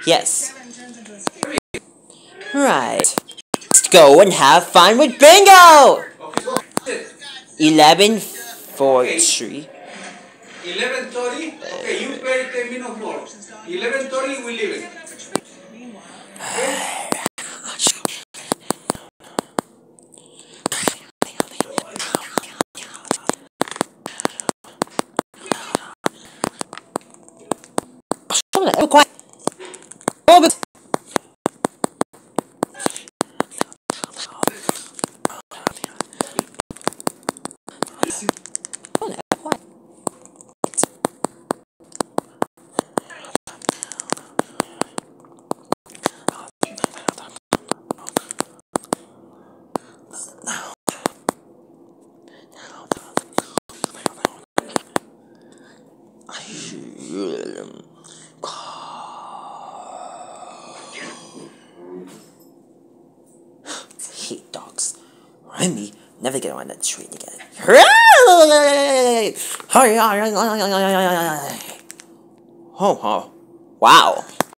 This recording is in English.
Yes. Right. Let's go and have fun with bingo! 11:43. 11:30? Okay, you pay 10 minutes more. 11:30, we leave it. Okay? Quiet. Oh, but hate dogs. Remy, never get on that train again. Oh, oh. Wow.